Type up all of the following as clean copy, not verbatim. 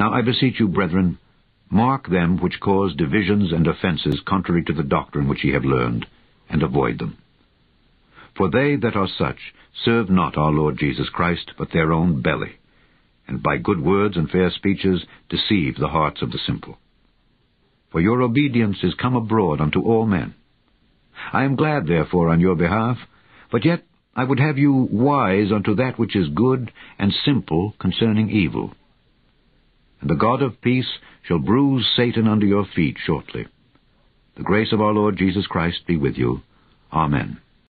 Now I beseech you, brethren, mark them which cause divisions and offenses contrary to the doctrine which ye have learned, and avoid them. For they that are such serve not our Lord Jesus Christ, but their own belly, and by good words and fair speeches deceive the hearts of the simple. For your obedience is come abroad unto all men. I am glad therefore on your behalf, but yet I would have you wise unto that which is good, and simple concerning evil. And the God of peace shall bruise Satan under your feet shortly. The grace of our Lord Jesus Christ be with you. Amen.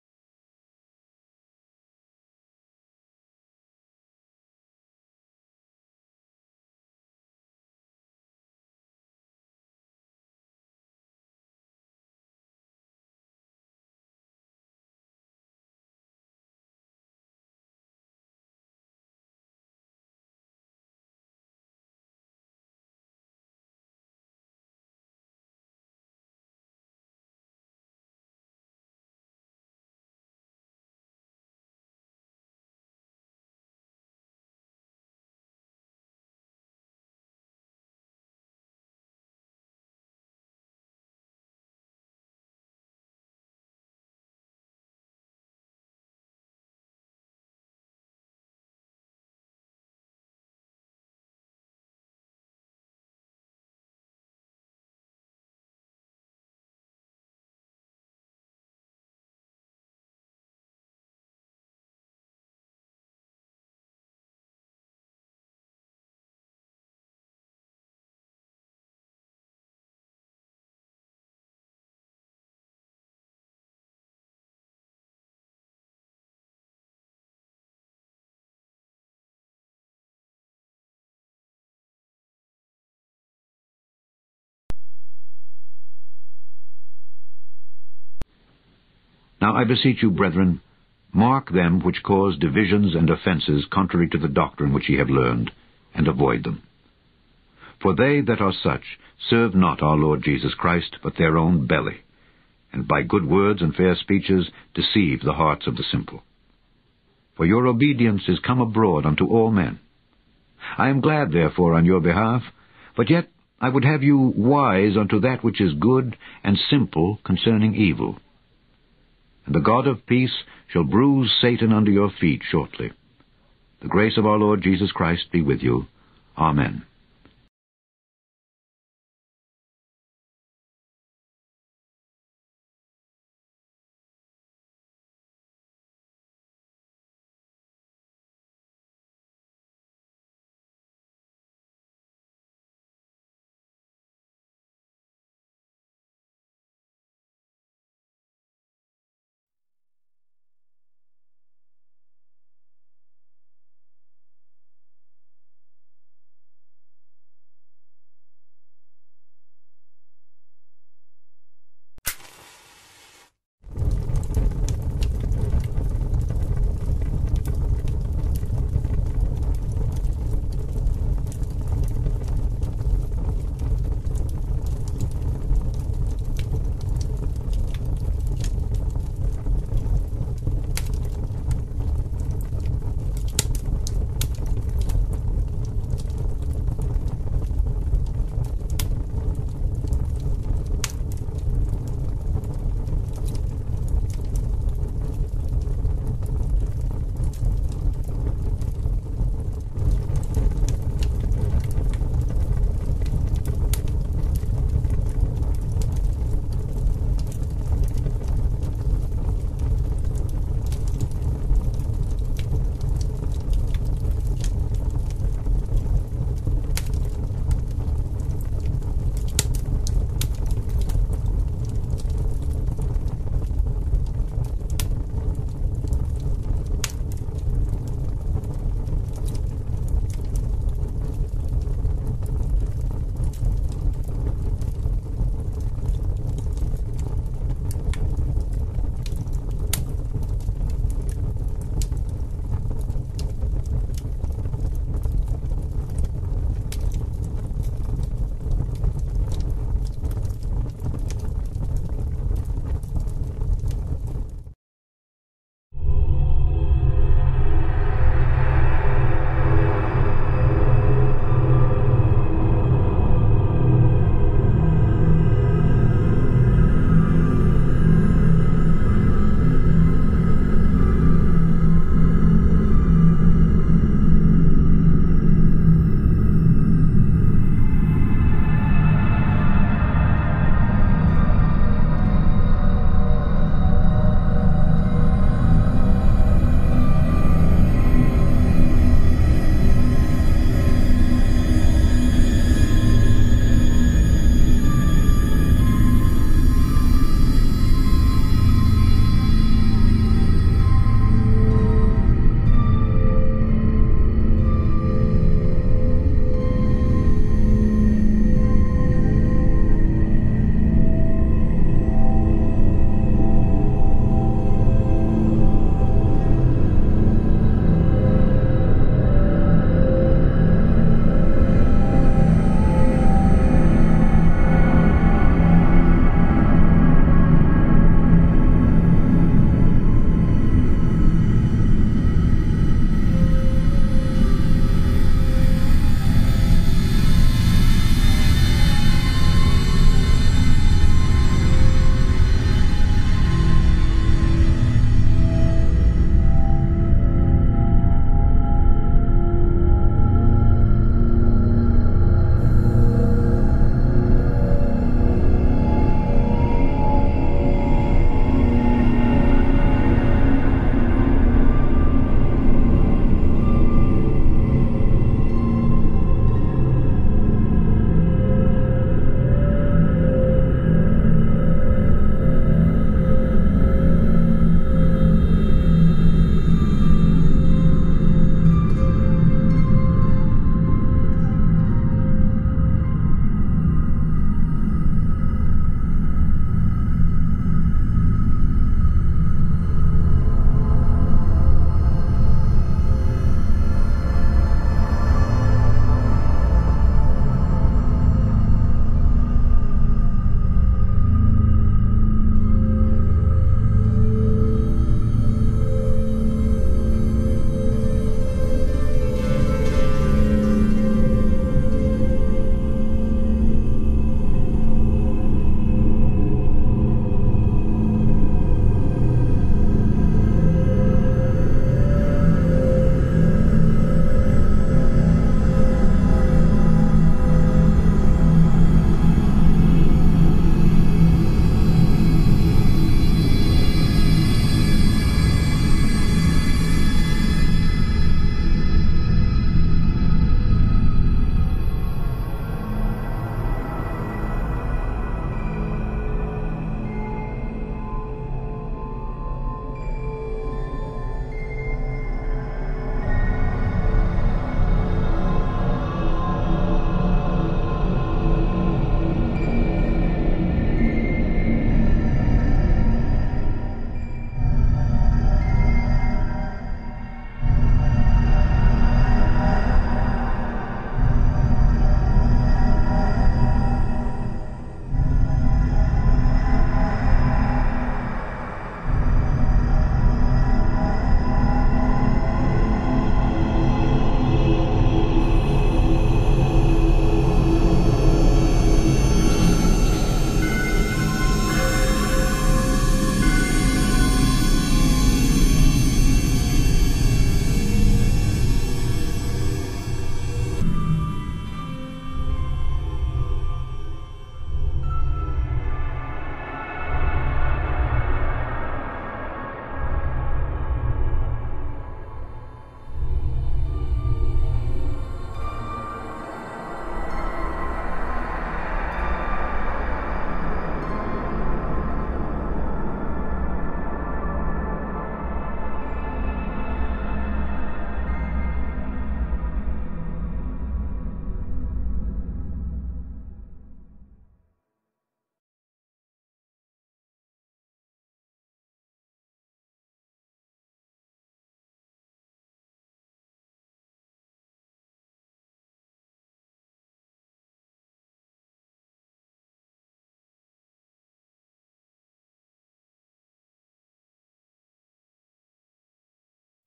Now I beseech you, brethren, mark them which cause divisions and offenses contrary to the doctrine which ye have learned, and avoid them. For they that are such serve not our Lord Jesus Christ, but their own belly, and by good words and fair speeches deceive the hearts of the simple. For your obedience is come abroad unto all men. I am glad therefore on your behalf, but yet I would have you wise unto that which is good, and simple concerning evil. And the God of peace shall bruise Satan under your feet shortly. The grace of our Lord Jesus Christ be with you. Amen.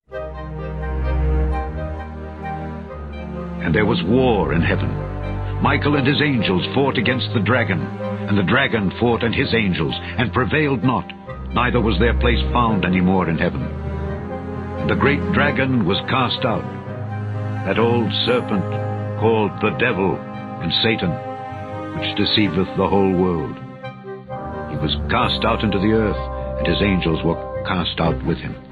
And there was war in heaven. Michael and his angels fought against the dragon, and the dragon fought and his angels, and prevailed not, neither was their place found any more in heaven. And the great dragon was cast out, that old serpent called the devil and Satan, which deceiveth the whole world. He was cast out into the earth, and his angels were cast out with him.